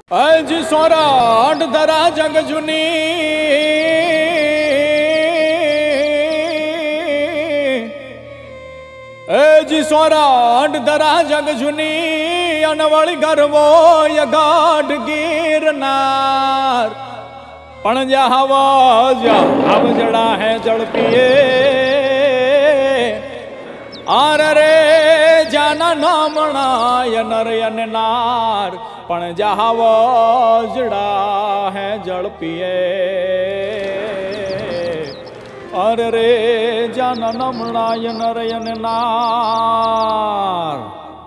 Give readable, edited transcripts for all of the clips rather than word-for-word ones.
અજ સોરાટ ધરા જગ જુની અજ સોરાટ ધરા જગ જુની અનવળી ગરવો યગાઢ ગીરનાર પણ જ્યાં આવજડા હે જળ પીએ આર રે જાના નામણાય નરયન નાર પણ જહાવજડા હે જળ પીએ અરે રે જાના નામણાય નરયન નાર।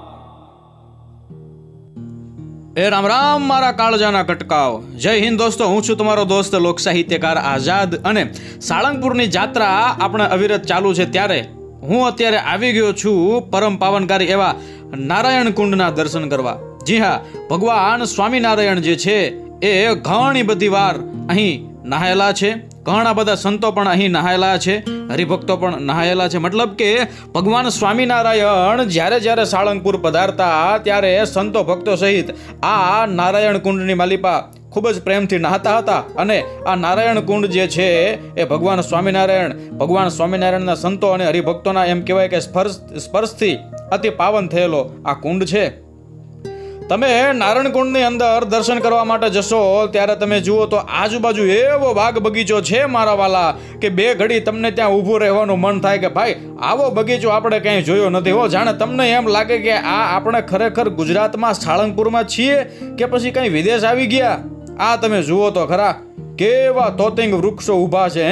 એ રામ રામ મારા કાળજાના કટકાવ। જય હિન્દ દોસ્તો, હું છું તમારો દોસ્ત લોક સાહિત્યકાર આઝાદ અને સાળંગપુરની જાત્રા આપણે અવિરત ચાલુ છે ત્યારે હું અત્યારે આવી ગયો છું પરમ પાવનકારી એવા નારાયણ કુંડના દર્શન કરવા। જી હા, ભગવાન સ્વામિનારાયણ જે છે એ ઘણી બધી વાર અહીં નહાયેલા છે, ઘણા બધા સંતો પણ અહીં નહાયેલા છે, હરિભક્તો પણ નહાયેલા છે। મતલબ કે ભગવાન સ્વામિનારાયણ જ્યારે જ્યારે સાળંગપુર પધારતા ત્યારે સંતો ભક્તો સહિત આ નારાયણ કુંડની માલિપા ખૂબ જ પ્રેમથી નહાતા હતા અને આ નારાયણ કુંડ જે છે એ ભગવાન સ્વામિનારાયણના સંતો અને હરિભક્તોના એમ કહેવાય કે સ્પર્શથી અતિ પાવન થયેલો આ કુંડ છે। તમે નારાયણ કુંડની અંદર દર્શન કરવા માટે જશો ત્યારે તમે જુઓ તો આજુબાજુ એવો બાગ બગીચો છે મારા વાલા કે બે ઘડી તમને ત્યાં ઊભું રહેવાનું મન થાય કે ભાઈ આવો બગીચો આપણે ક્યાંય જોયો નથી હો। જાણે તમને એમ લાગે કે આ આપણે ખરેખર ગુજરાતમાં સાળંગપુરમાં છીએ કે પછી કંઈ વિદેશ આવી ગયા। આ તમે જુઓ તો ખરા કેવા તોતિંગ વૃક્ષો ઊભા છે।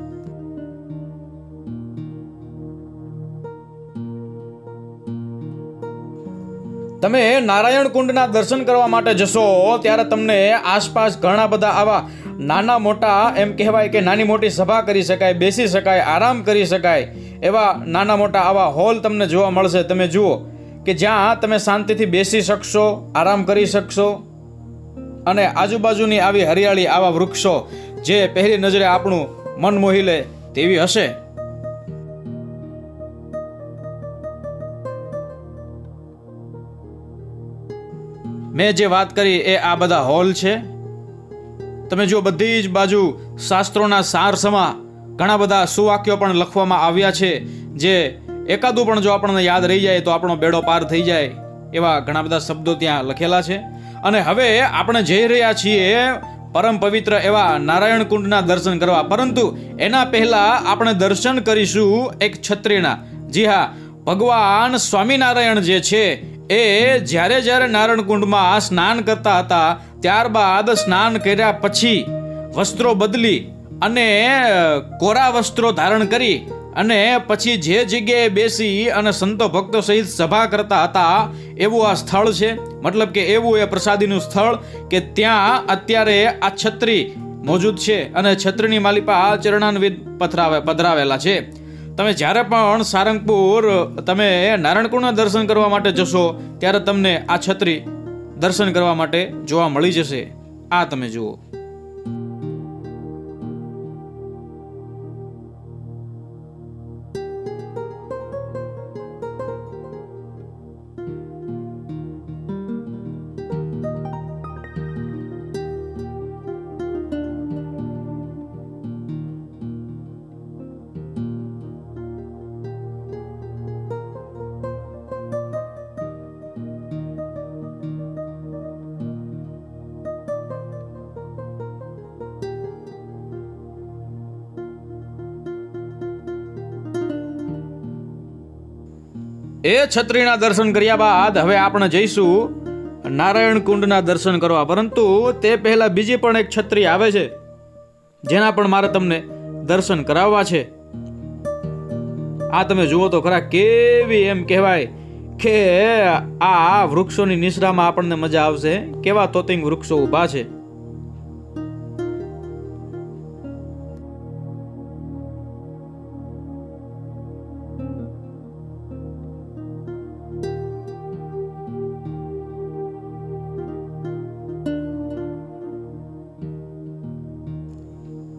તમે નારાયણ કુંડના દર્શન કરવા માટે જશો ત્યારે તમને આસપાસ ઘણા બધા આવા નાના મોટા એમ કહેવાય કે નાની મોટી સભા કરી શકાય, બેસી શકાય, આરામ કરી શકાય એવા નાના મોટા આવા હોલ તમને જોવા મળશે। તમે જુઓ કે જ્યાં તમે શાંતિથી બેસી શકશો, આરામ કરી શકશો અને આજુબાજુની આવી હરિયાળી, આવા વૃક્ષો જે પહેલી નજરે આપણું મન મોહી લે તેવી હશે। મેં જે વાત કરી એ આ બધા હોલ છે। તમે જો બધી જ બાજુ શાસ્ત્રોના સારસમા ઘણા બધા સુવાક્યો પણ લખવામાં આવ્યા છે જે એકાદું પણ જો આપણને યાદ રહી જાય તો આપણો બેડો પાર થઈ જાય એવા ઘણા બધા શબ્દો ત્યાં લખેલા છે। અને હવે આપણે જઈ રહ્યા છીએ પરમ પવિત્ર એવા નારાયણ કુંડના દર્શન કરવા, પરંતુ એના પહેલા આપણે દર્શન કરીશું એક છત્રીના। જી હા, ભગવાન સ્વામિનારાયણ જે છે એ જ્યારે નારાયણ કુંડમાં સ્નાન કરતા હતા ત્યારબાદ સ્નાન કર્યા પછી વસ્ત્રો બદલી અને કોરા વસ્ત્રો ધારણ કરી અને પછી જે જગ્યાએ બેસી અને સંતો ભક્તો સહિત સભા કરતા હતા એવું આ સ્થળ છે। મતલબ કે એવું એ પ્રસાદીનું સ્થળ કે ત્યાં અત્યારે આ છત્રી મોજૂદ છે અને છત્રીની માલિપા ચરણાન્વિત પધરાવેલા છે। તમે જ્યારે પણ સારંગપુર તમે નારાયણકુંડના દર્શન કરવા માટે જશો ત્યારે તમને આ છત્રી દર્શન કરવા માટે જોવા મળી જશે। આ તમે જુઓ। એ છત્રીના દર્શન કર્યા બાદ હવે આપણે જઈશું નારાયણ કુંડના દર્શન કરવા, પરંતુ તે પહેલા બીજી પણ એક છત્રી આવે છે જેના પણ મારે તમને દર્શન કરાવવા છે। આ તમે જુઓ તો ખરા કેવી એમ કહેવાય કે આ વૃક્ષોની નિશ્રામાં આપણને મજા આવશે, કેવા તોતિંગ વૃક્ષો ઊભા છે।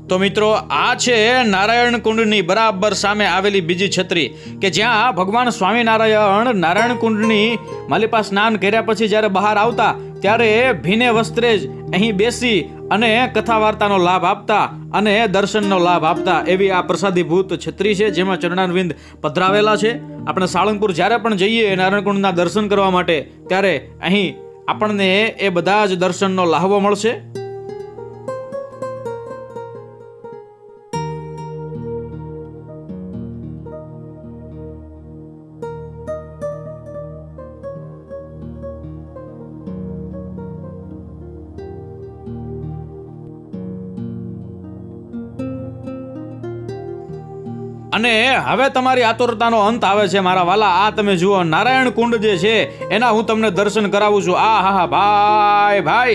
તો મિત્રો, આ છે નારાયણ કુંડની બરાબર સામે આવેલી બીજી છત્રી, કે જ્યાં ભગવાન સ્વામિનારાયણ નારાયણ કુંડની માલિપા સ્નાન કર્યા પછી જ્યારે બહાર આવતા ત્યારે ભીને વસ્ત્રે જ અહીં બેસી અને કથા વાર્તાનો લાભ આપતા અને દર્શનનો લાભ આપતા એવી આ પ્રસાદીભૂત છત્રી છે, જેમાં ચરણારવિંદ પધરાવેલા છે. આપણે સાળંગપુર જ્યારે પણ જઈએ નારાયણ કુંડના દર્શન કરવા માટે ત્યારે અહીં આપણને એ બધા જ દર્શનનો લાહવો મળશે. અને હવે તમારી આતુરતાનો અંત આવે છે મારા વાલા. આ તમે જુઓ, નારાયણ કુંડ જે છે એના હું તમને દર્શન કરાવું છું. આ હા ભાઈ ભાઈ,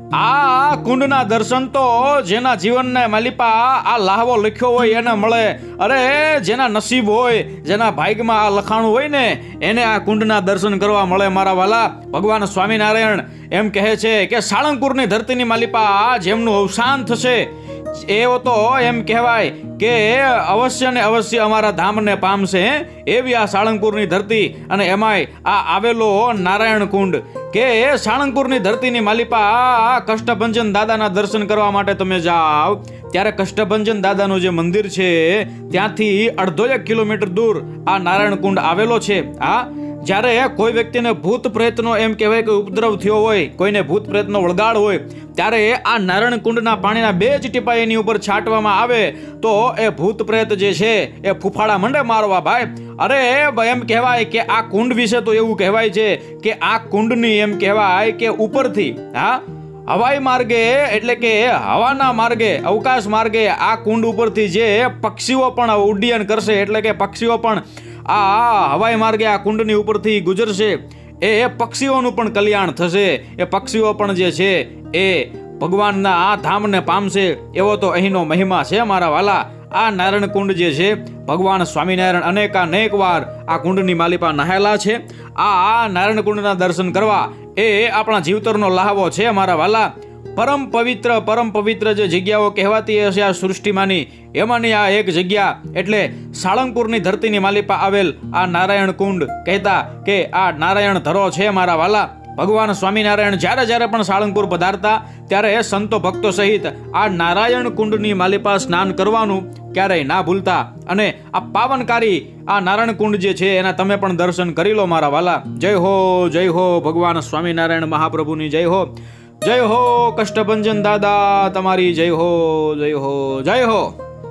આ કુંડના દર્શન તો જેના જીવનને માલિપા આ લાહવો લખ્યો હોય એને મળે. અરે જેના નસીબ હોય, જેના ભાગ્યમાં આ લખાણું હોય ને એને આ કુંડના દર્શન કરવા મળે મારા વાલા. ભગવાન સ્વામિનારાયણ એમ કહે છે કે સાળંગપુરની ધરતીની માલિપા જેમનું અવસાન થશે એવો તો એમ કહેવાય કે અવશ્ય ને અવશ્ય અમારા ધામને પામશે. એવી આ સાળંગપુરની ધરતી અને એમાંય આ આવેલો નારાયણ કુંડ, કે સાળંગપુરની ધરતીની માલિપા કષ્ટભંજન દાદાના દર્શન કરવા માટે તમે જાઓ ત્યારે કષ્ટભંજન દાદાનું જે મંદિર છે ત્યાંથી 1.5 કિલોમીટર દૂર આ નારાયણ કુંડ આવેલો છે. જ્યારે કોઈ વ્યક્તિને ભૂત પ્રેતનો એમ કહેવાય કે ઉપદ્રવ થયો હોય, કોઈને ભૂત પ્રેતનો વળગાડ હોય, ત્યારે આ નારાયણ કુંડના પાણીના 2 જ ટીપા એની ઉપર છાંટવામાં આવે તો એ ભૂત પ્રેત જે છે એ ફૂફાડા મંડે મારવા ભાઈ. અરે એમ કહેવાય કે આ કુંડ વિશે તો એવું કહેવાય છે કે આ કુંડની એમ કહેવાય કે ઉપરથી હવાઈ માર્ગે એટલે કે હવાના માર્ગે, અવકાશ માર્ગે આ કુંડ ઉપરથી જે પક્ષીઓ પણ ઉડ્ડયન કરશે, એટલે કે પક્ષીઓ પણ આ હવાઈ માર્ગે આ કુંડની ઉપરથી ગુજરશે, એ પક્ષીઓનું પણ કલ્યાણ થશે. એ પક્ષીઓ પણ જે છે એ ભગવાનના આ ધામને પામશે. એવો તો અહીંનો મહિમા છે મારા વાલા. આ નારાયણ કુંડ જે છે, ભગવાન સ્વામિનારાયણ અનેક વાર આ કુંડની માલિપા નહાયેલા છે. આ નારાયણ કુંડના દર્શન કરવા એ આપણા જીવતરનો લાહવો છે મારા વાલા. પરમ પવિત્ર જે જગ્યાઓ કહેવાતી હશે આ સૃષ્ટિમાંની, એમાંની આ એક જગ્યા એટલે સાળંગપુરની ધરતીની માલિપા આવેલ આ નારાયણ કુંડ. કહેતા કે આ નારાયણ ધરો છે મારા વાલા. ભગવાન સ્વામિનારાયણ જ્યારે પણ સાળંગપુર પધારતા ત્યારે સંતો ભક્તો સહિત આ નારાયણ કુંડની માલિપા સ્નાન કરવાનું ક્યારેય ના ભૂલતા. અને આ પાવનકારી આ નારાયણ કુંડ જે છે એના તમે પણ દર્શન કરી લો મારા વાલા. જય હો ભગવાન સ્વામિનારાયણ મહાપ્રભુની જય હો. જય હો કષ્ટભંજન દાદા તમારી જય હો, જય હો, જય હો.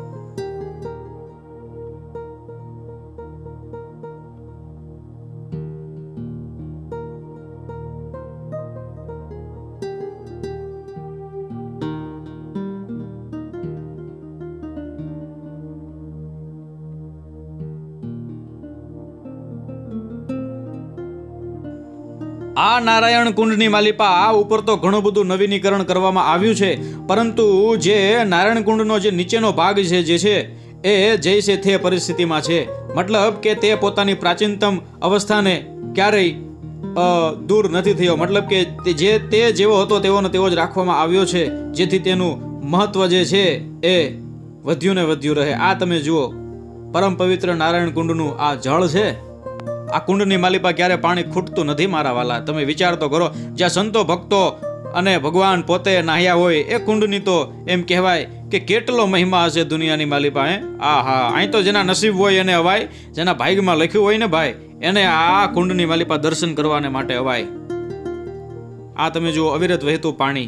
આ નારાયણ કુંડની માલિપા ઉપર તો ઘણું બધું નવીનીકરણ કરવામાં આવ્યું છે, પરંતુ જે નારાયણ કુંડનો જે નીચેનો ભાગ છે જે છે એ જૈસે તે પરિસ્થિતિમાં છે. મતલબ કે તે પોતાની પ્રાચીનતમ અવસ્થાને ક્યારેય દૂર નથી થયો. મતલબ કે તે જેવો હતો તેવો જ રાખવામાં આવ્યો છે, જેથી તેનું મહત્વ જે છે એ વધ્યું ને વધ્યું રહે. આ તમે જુઓ, પરમ પવિત્ર નારાયણ કુંડનું આ જળ છે. આ કુંડની માલિપા ક્યારે પાણી ખૂટતું નથી મારા વાલા. તમે વિચાર તો કરો, જ્યાં સંતો ભક્તો અને ભગવાન પોતે નાહ્યા હોય એ કુંડની તો એમ કહેવાય કે કેટલો મહિમા હશે દુનિયાની માલિપા. અહીં તો જેના નસીબ હોય એને અવાય, જેના ભાગ્યમાં લખ્યું હોય ને ભાઈ એને આ કુંડની માલિપા દર્શન કરવાને માટે અવાય. આ તમે જુઓ, અવિરત વહેતું પાણી.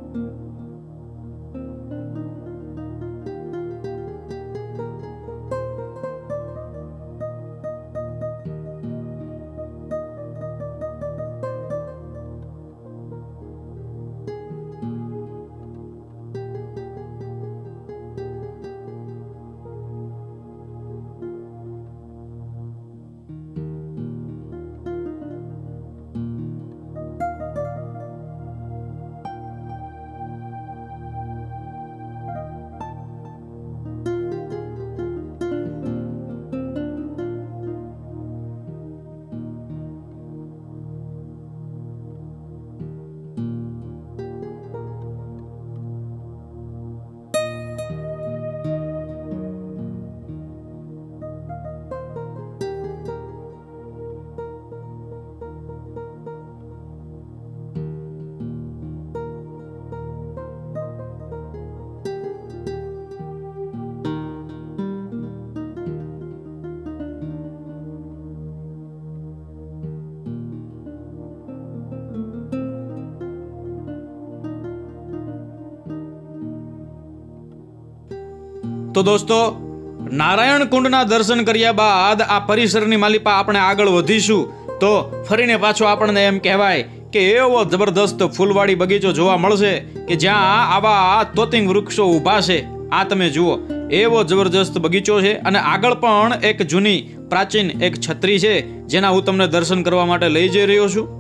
તો દોસ્તો, નારાયણ કુંડના દર્શન કર્યા બાદ આ પરિસરની માલિપા આપણે આગળ વધીશું તો ફરીને પાછો આપણને એમ કહેવાય કે એવો જબરદસ્ત ફૂલવાડી બગીચો જોવા મળશે કે જ્યાં આવા તોતિંગ વૃક્ષો ઊભા છે. આ તમે જુઓ, એવો જબરદસ્ત બગીચો છે. અને આગળ પણ એક જૂની પ્રાચીન એક છત્રી છે જેના હું તમને દર્શન કરવા માટે લઈ જઈ રહ્યો છું.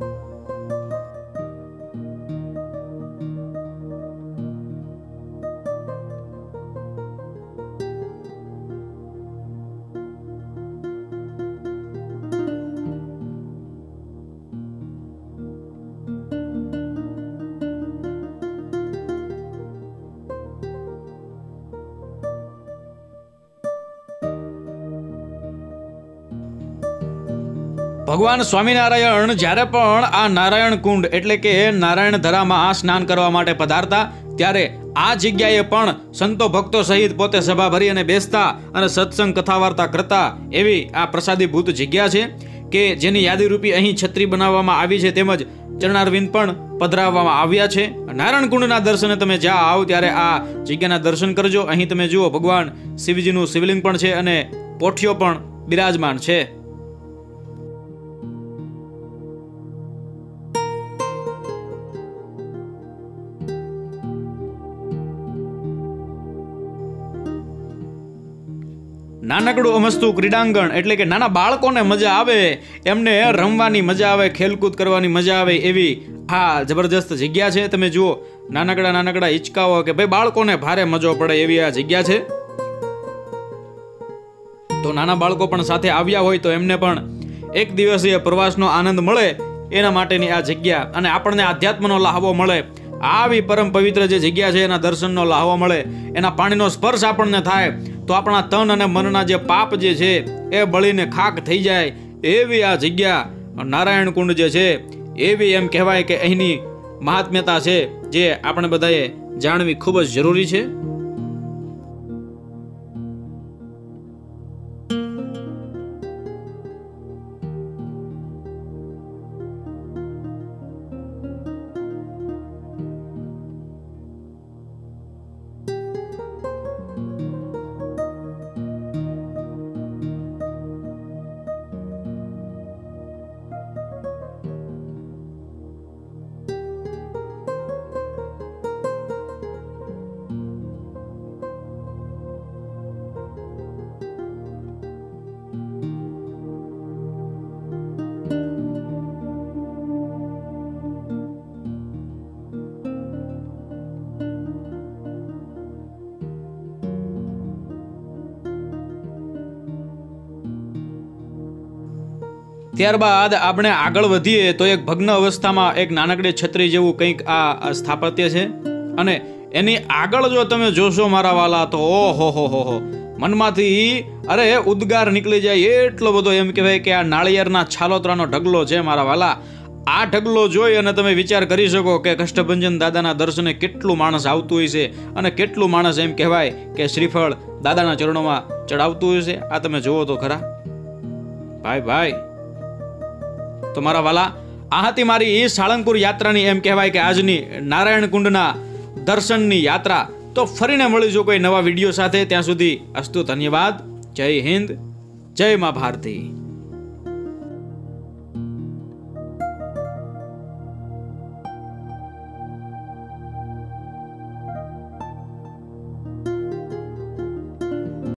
ભગવાન સ્વામિનારાયણ જ્યારે પણ આ નારાયણ કુંડ એટલે કે નારાયણ ધરામાં સ્નાન કરવા માટે પધારતા ત્યારે આ જગ્યાએ પણ સંતો ભક્તો સહિત પોતે સભા ભરી અને બેસતા અને સત્સંગ કથા વાર્તા કરતા એવી આ પ્રસાદીભૂત જગ્યા છે કે જેની યાદીરૂપી અહીં છત્રી બનાવવામાં આવી છે, તેમજ ચરણારવિંદ પણ પધરાવવામાં આવ્યા છે. નારાયણ કુંડના દર્શને તમે જ્યાં આવો ત્યારે આ જગ્યાના દર્શન કરજો. અહીં તમે જુઓ, ભગવાન શિવજીનું શિવલિંગ પણ છે અને પોઠિયો પણ બિરાજમાન છે. નાનકડું અમસ્તું ક્રીડાંગણ એટલે કે નાના બાળકોને મજા આવે, એમને રમવાની મજા આવે, ખેલકૂદ કરવાની મજા આવે એવી આ જબરજસ્ત જગ્યા છે. તમે જુઓ, નાનકડા હિંચકાઓ કે ભાઈ બાળકોને ભારે મજો પડે એવી આ જગ્યા છે. તો નાના બાળકો પણ સાથે આવ્યા હોય તો એમને પણ એક દિવસીય પ્રવાસનો આનંદ મળે એના માટેની આ જગ્યા, અને આપણને આધ્યાત્મનો લહાવો મળે. આવી પરમ પવિત્ર જે જગ્યા છે એના દર્શનનો લહાવો મળે, એના પાણીનો સ્પર્શ આપણને થાય તો આપણા તન અને મનના જે પાપ જે છે એ બળીને ખાક થઈ જાય એવી આ જગ્યા નારાયણ કુંડ જે છે એવી એમ કહેવાય કે અહીંની મહાત્મ્યતા છે જે આપણે બધાએ જાણવી ખૂબ જ જરૂરી છે. ત્યારબાદ આપણે આગળ વધીએ તો એક ભગ્ન અવસ્થામાં એક નાનકડી છત્રી જેવું કંઈક આ સ્થાપત્ય છે, અને એની આગળ જો તમે જોશો મારા વાલા તો ઓહો મનમાંથી અરે ઉદ્ગાર નીકળી જાય એટલો બધો એમ કહેવાય કે આ નાળિયેરના છાલોતરાનો ઢગલો છે મારા વાલા. આ ઢગલો જોઈ અને તમે વિચાર કરી શકો કે કષ્ટભંજન દાદાના દર્શને કેટલું માણસ આવતું હોય છે અને કેટલું માણસ એમ કહેવાય કે શ્રીફળ દાદાના ચરણોમાં ચડાવતું હોય છે. આ તમે જુઓ તો ખરા ભાઈ. તો મારા વાલા, આ હતી મારી સાળંગપુર યાત્રાની એમ કહેવાય કે આજની નારાયણ કુંડના દર્શનની યાત્રા. તો ફરીને મળીશું કોઈ નવા વિડીયો સાથે. ત્યાં સુધી અસ્તુ ધન્યવાદ. જય હિન્દ, જય મા ભારતી.